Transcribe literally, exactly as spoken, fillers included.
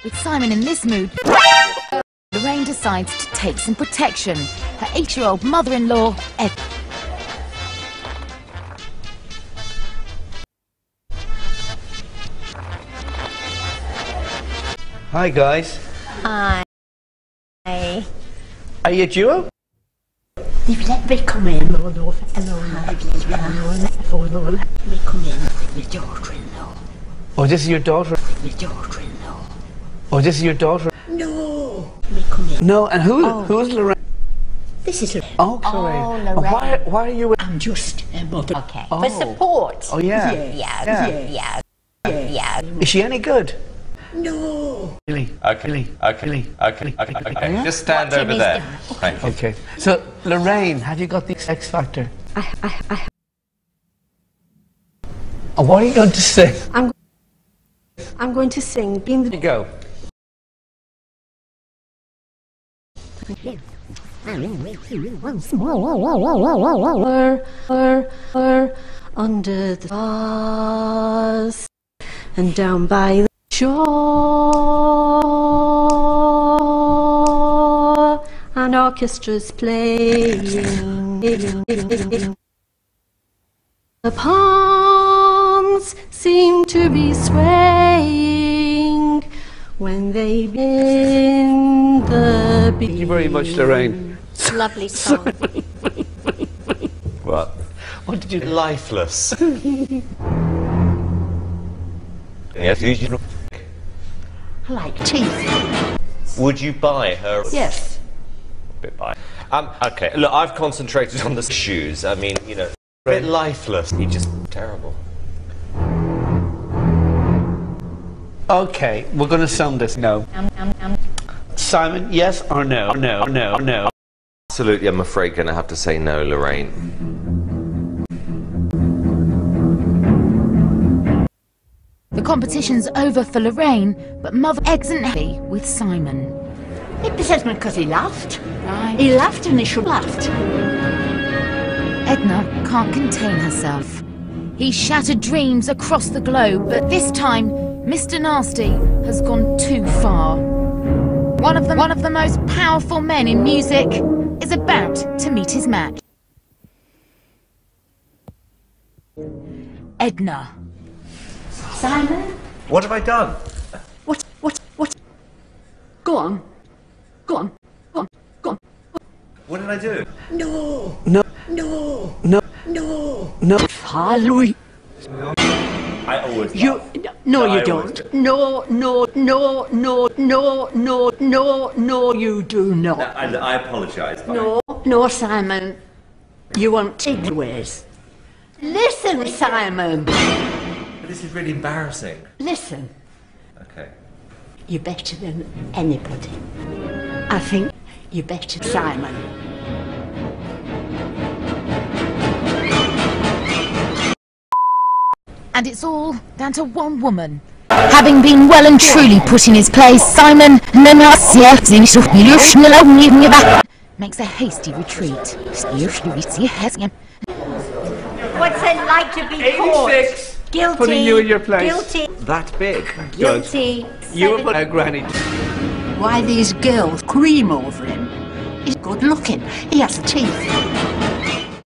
With Simon in this mood, Lorraine decides to take some protection. Her eight-year-old mother-in-law, Edna. Hi guys. Hi. Are you a duo? Let me come in. Hello, hello, hello. Let me come in. My daughter-in-law. Oh, this is your daughter? My daughter-in-law. Oh, this is your daughter? No. Let me come in. No, and who, Oh. who's Lorraine? This is Lorraine. Oh, Lorraine. Oh, And Lorraine. Why, why are you with... I'm just a mother. Okay. Oh. For support. Oh, yeah. Yeah. Yeah. Yeah. Yeah. Yeah. Is she any good? No. Really? Okay, Really? okay, Really? okay, okay, okay. Yeah? Just stand What over Timmy's there. doing. Thank you. Okay. So, Lorraine, have you got the X Factor? I, I, I, Oh, what are you going to say? I'm, I'm going to sing. In You the go. Her, her, her, under the stars and down by the shore, an orchestra's playing. The palms seem to be swaying when they begin the beat. Thank you very much, Lorraine. Lovely song. What? What did you... Lifeless. Yes, you- I like teeth. would you buy her? Yes. A bit buy. Um, okay, look, I've concentrated on the shoes. I mean, you know, a bit lifeless. He just terrible. Okay, we're going to sum this. No. Um, um, um. Simon, yes or no? No, no, no. Absolutely, I'm afraid going to have to say no, Lorraine. The competition's over for Lorraine, but Mother isn't happy with Simon. It says because he laughed. Right. He laughed and he should have laughed. Edna can't contain herself. He shattered dreams across the globe, but this time, Mister Nasty has gone too far. One of the, one of the most powerful men in music is about to meet his match. Edna. Simon? What have I done? What? What? What? Go on. Go on. Go on. Go on. What did I do? No. No. No. No. No. No. Halloween. I always You. No, No, I you always don't. do. No, no, no, no, no, no, no, no, you do not. I, I apologise. No, no, Simon. You want takeaways. Listen, Simon. But this is really embarrassing. Listen. Okay. You're better than anybody. I think you're better, Simon. And it's all down to one woman. Having been well and truly put in his place, Simon makes a hasty retreat. What's it like to be caught? eighty-six. Guilty. Putting you in your place. Guilty. That big. Guilty. You were Seven- put a granny. Why these girls cream over him? He's good looking. He has teeth.